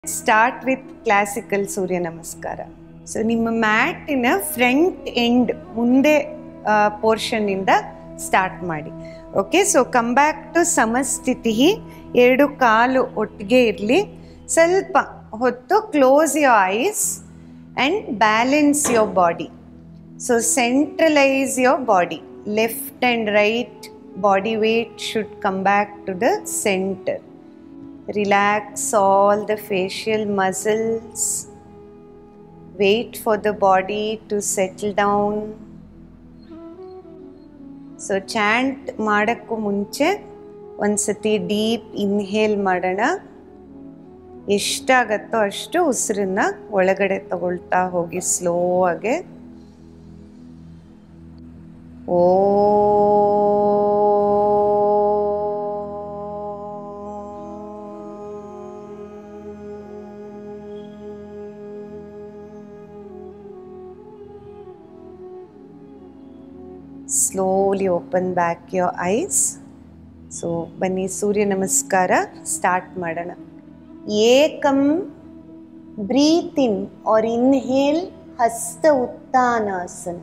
Start with classical Surya Namaskara. So, ನಿಮ್ಮ ಮ್ಯಾಟಿನ front end ಮುಂದೆ ಪೋರ್ಷನ್ ಇಂದ ಸ್ಟಾರ್ಟ್ ಮಾಡಿ. Okay, so come back to ಸಮಸ್ಥಿತಿ. ಎರಡು ಕಾಲು ಒಟ್ಟಿಗೆ ಇರಲಿ. ಸ್ವಲ್ಪ ಹೊತ್ತು close your eyes and balance your body. So centralise your body. Left and right body weight should come back to the centre. Relax all the facial muscles. Wait for the body to settle down. So chant ಮಾಡಕ್ಕೂ ಮುಂಚೆ ಒಂದ್ಸತಿ deep inhale ಮಾಡೋಣ. ಎಷ್ಟಾಗತ್ತೋ ಅಷ್ಟು ಉಸಿರನ್ನ ಒಳಗಡೆ ತಗೊಳ್ತಾ ಹೋಗಿ slow ಆಗಿ. Slowly open back your eyes. So ಬನ್ನಿ ಸೂರ್ಯ ನಮಸ್ಕಾರ ಸ್ಟಾರ್ಟ್ ಮಾಡೋಣ. ಏಕಂ ಬ್ರೀತ್ ಇನ್ or inhale ಹಸ್ತ ಉತ್ತಾನಾಸನ.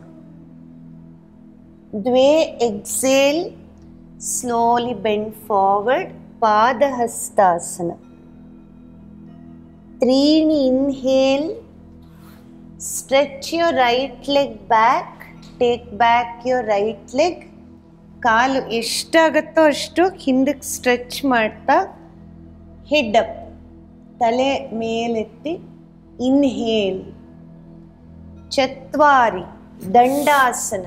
ದ್ವೇ exhale slowly bend forward ಪಾದ Hastasana. ತ್ರೀಣಿ inhale stretch your right leg back. Take back your right leg. ಕಾಲು ಎಷ್ಟಾಗತ್ತೋ ಅಷ್ಟು ಹಿಂದಕ್ಕೆ ಸ್ಟ್ರೆಚ್ ಮಾಡ್ತಾ ಹೆಡ್ ಅಪ್, ತಲೆ ಮೇಲೆತ್ತಿ. ಇನ್ಹೇಲ್. ಚತ್ವಾರಿ ದಂಡಾಸನ.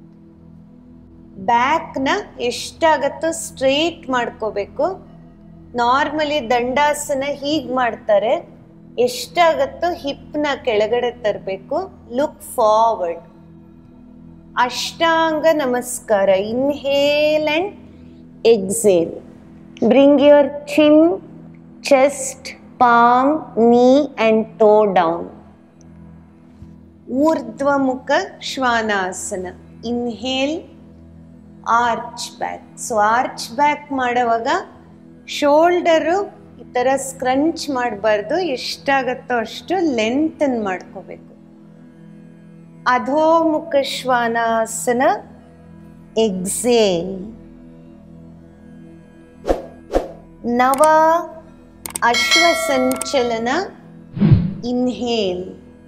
ಬ್ಯಾಕ್ನ ಎಷ್ಟಾಗತ್ತೋ ಸ್ಟ್ರೇಟ್ ಮಾಡ್ಕೋಬೇಕು. ನಾರ್ಮಲಿ ದಂಡಾಸನ ಹೀಗೆ ಮಾಡ್ತಾರೆ, ಎಷ್ಟಾಗತ್ತೋ ಹಿಪ್ನ ಕೆಳಗಡೆ ತರಬೇಕು. Look forward. ಅಷ್ಟಾಂಗ ನಮಸ್ಕಾರ. Inhale and exhale. Bring your chin, chest, palm, knee and toe down. ಊರ್ಧ್ವಮುಖ ಶ್ವಾನಾಸನ. Inhale, arch back. So arch back ಮಾಡುವಾಗ ಶೋಲ್ಡರು ಈ ಥರ ಸ್ಕ್ರಂಚ್ ಮಾಡಬಾರ್ದು, ಎಷ್ಟಾಗತ್ತೋ ಅಷ್ಟು ಲೆಂತನ್ ಮಾಡ್ಕೋಬೇಕು. ಅಧೋಮುಖ ಶ್ವಾನಾಸನ. ಎಕ್ಸೇಲ್. ನವ ಅಶ್ವ ಸಂಚಲನ. ಇನ್ಹೇಲ್.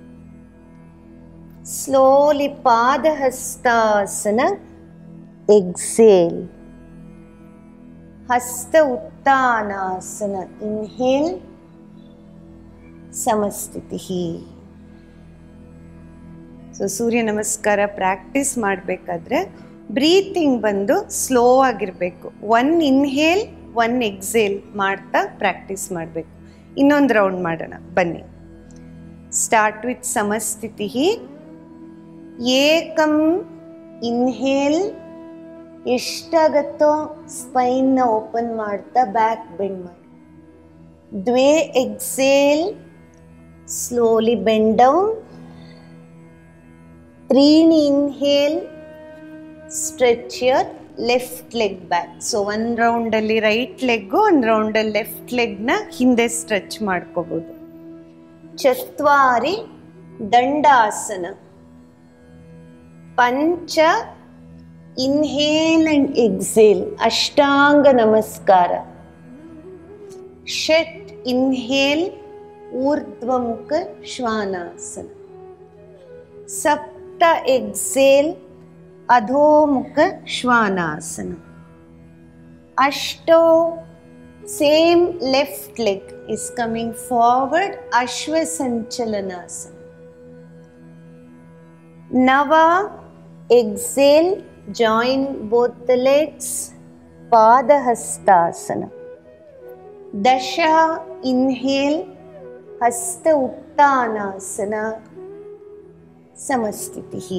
ಸ್ಲೋಲಿ ಪಾದಹಸ್ತಾಸನ. ಎಕ್ಸೇಲ್. ಹಸ್ತ ಉತ್ತಾನಾಸನ. ಇನ್ಹೇಲ್. ಸಮಸ್ಥಿತಿ. ಸೊ ಸೂರ್ಯ ನಮಸ್ಕಾರ ಪ್ರಾಕ್ಟೀಸ್ ಮಾಡಬೇಕಾದ್ರೆ ಬ್ರೀತಿಂಗ್ ಬಂದು ಸ್ಲೋ ಆಗಿರಬೇಕು. ಒನ್ ಇನ್ಹೇಲ್ ಒನ್ ಎಕ್ಸೇಲ್ ಮಾಡ್ತಾ ಪ್ರಾಕ್ಟೀಸ್ ಮಾಡಬೇಕು. ಇನ್ನೊಂದು ರೌಂಡ್ ಮಾಡೋಣ ಬನ್ನಿ. ಸ್ಟಾರ್ಟ್ ವಿತ್ ಸಮಸ್ಥಿತಿ. ಏಕಂ ಇನ್ಹೇಲ್. ಎಷ್ಟಾಗತ್ತೋ ಸ್ಪೈನ್ನ ಓಪನ್ ಮಾಡ್ತಾ ಬ್ಯಾಕ್ ಬೆಂಡ್ ಮಾಡಿ. ದ್ವೇ ಎಕ್ಸೇಲ್ ಸ್ಲೋಲಿ ಬೆಂಡ್ ಡೌನ್. ತ್ರೀಣಿ inhale stretch your left leg back. So ಒಂದು ರೌಂಡಲ್ಲಿ ರೈಟ್ ಲೆಗ್ಗು, ಒಂದು ರೌಂಡಲ್ಲಿ ಲೆಫ್ಟ್ ಲೆಗ್ನ ಹಿಂದೆ ಸ್ಟ್ರೆಚ್ ಮಾಡ್ಕೋಬೋದು. ಚತ್ವಾರಿ ದಂಡಾಸನ. ಪಂಚ ಇನ್ಹೇಲ್ ಅಂಡ್ ಎಕ್ಸೇಲ್ ಅಷ್ಟಾಂಗ ನಮಸ್ಕಾರ. ಷಟ್ ಇನ್ಹೇಲ್ ಊರ್ಧ್ವಮುಖ ಶ್ವಾನಾಸನ. ಸಪ್ತ ಎಕ್ಸೇಲ್ ಅಧೋಮುಖ ಶ್ವಾನಾಸನ. ಅಷ್ಟೋ same left leg is coming forward. ಅಶ್ವ ಸಂಚಲನಾಸನ. ನವ exhale join both the legs. ಪಾದಹಸ್ತಾಸನ. ದಶ inhale ಹಸ್ತ ಉತ್ತಾನಾಸನ. ಸಮಸ್ಥಿತಿ.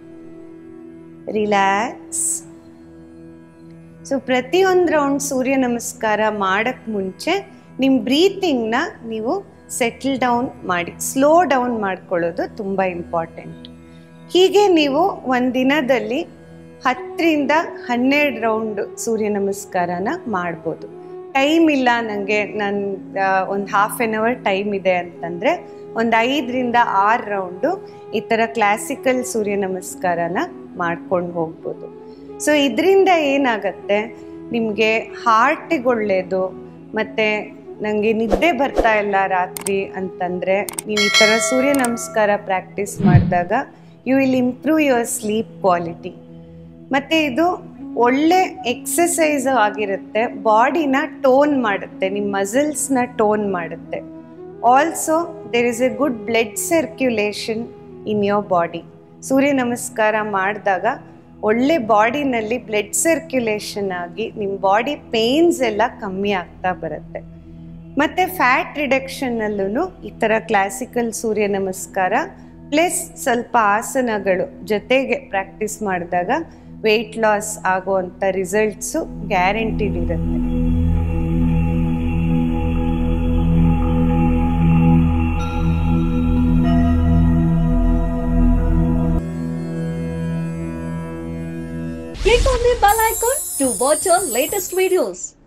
ರಿಲ್ಯಾಕ್ಸ್. ಸೊ ಪ್ರತಿಯೊಂದು ರೌಂಡ್ ಸೂರ್ಯ ನಮಸ್ಕಾರ ಮಾಡೋಕ್ಕೆ ಮುಂಚೆ ನಿಮ್ಮ ಬ್ರೀತಿಂಗ್ನ ನೀವು ಸೆಟಲ್ ಡೌನ್ ಮಾಡಿ, ಸ್ಲೋ ಡೌನ್ ಮಾಡ್ಕೊಳ್ಳೋದು ತುಂಬ ಇಂಪಾರ್ಟೆಂಟ್. ಹೀಗೆ ನೀವು ಒಂದು ದಿನದಲ್ಲಿ 10 ರಿಂದ 12 ರೌಂಡ್ ಸೂರ್ಯ ನಮಸ್ಕಾರನ ಮಾಡ್ಬೋದು. ಟೈಮ್ ಇಲ್ಲ ನನಗೆ, ನಾನು ಒಂದು ಹಾಫ್ ಆನ್ ಅವರ್ ಟೈಮ್ ಇದೆ ಅಂತಂದರೆ ಒಂದು 5ರಿಂದ 6 ರೌಂಡು ಈ ಥರ ಕ್ಲಾಸಿಕಲ್ ಸೂರ್ಯ ನಮಸ್ಕಾರನ ಮಾಡ್ಕೊಂಡು ಹೋಗ್ಬೋದು. ಸೊ ಇದರಿಂದ ಏನಾಗತ್ತೆ, ನಿಮಗೆ ಹಾರ್ಟಿಗೆ ಒಳ್ಳೆಯದು. ಮತ್ತು ನನಗೆ ನಿದ್ದೆ ಬರ್ತಾ ಇಲ್ಲ ರಾತ್ರಿ ಅಂತಂದರೆ ನೀವು ಈ ಥರ ಸೂರ್ಯ ನಮಸ್ಕಾರ ಪ್ರಾಕ್ಟೀಸ್ ಮಾಡಿದಾಗ you will improve your sleep quality. ಮತ್ತು ಇದು ಒಳ್ಳೆ ಎಕ್ಸಸೈಸ್ ಆಗಿರುತ್ತೆ, ಬಾಡಿನ ಟೋನ್ ಮಾಡುತ್ತೆ, ನಿಮ್ಮ ಮಸಲ್ಸ್ನ ಟೋನ್ ಮಾಡುತ್ತೆ. Also there is a good blood circulation in your body. ಸೂರ್ಯ ನಮಸ್ಕಾರ ಮಾಡಿದಾಗ ಒಳ್ಳೆ ಬಾಡಿನಲ್ಲಿ ಬ್ಲಡ್ ಸರ್ಕ್ಯುಲೇಷನ್ ಆಗಿ ನಿಮ್ಮ ಬಾಡಿ ಪೇನ್ಸ್ ಎಲ್ಲ ಕಮ್ಮಿ ಆಗ್ತಾ ಬರುತ್ತೆ. ಮತ್ತು ಫ್ಯಾಟ್ ರಿಡಕ್ಷನ್ನಲ್ಲೂ ಈ ಥರ ಕ್ಲಾಸಿಕಲ್ ಸೂರ್ಯ ನಮಸ್ಕಾರ ಪ್ಲಸ್ ಸ್ವಲ್ಪ ಆಸನಗಳು ಜೊತೆಗೆ ಪ್ರಾಕ್ಟೀಸ್ ಮಾಡಿದಾಗ ವೆಯ್ಟ್ ಲಾಸ್ ಆಗುವಂಥ ರಿಸಲ್ಟ್ಸು ಗ್ಯಾರಂಟಿಡ್ ಇರುತ್ತೆ. Click on the bell icon to watch our latest videos.